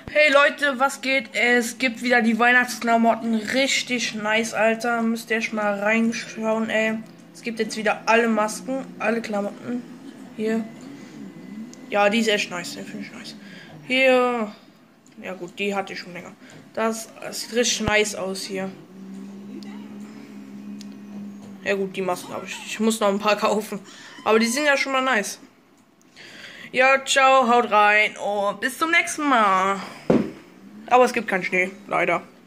Hey Leute, was geht? Es gibt wieder die Weihnachtsklamotten. Richtig nice, Alter. Müsst ihr echt mal reinschauen, ey. Es gibt jetzt wieder alle Masken, alle Klamotten. Hier. Ja, die ist echt nice, den finde ich nice. Hier. Ja gut, die hatte ich schon länger. Das sieht richtig nice aus hier. Ja gut, die Masken habe ich. Ich muss noch ein paar kaufen. Aber die sind ja schon mal nice. Ja, ciao, haut rein und bis zum nächsten Mal. Aber es gibt keinen Schnee, leider.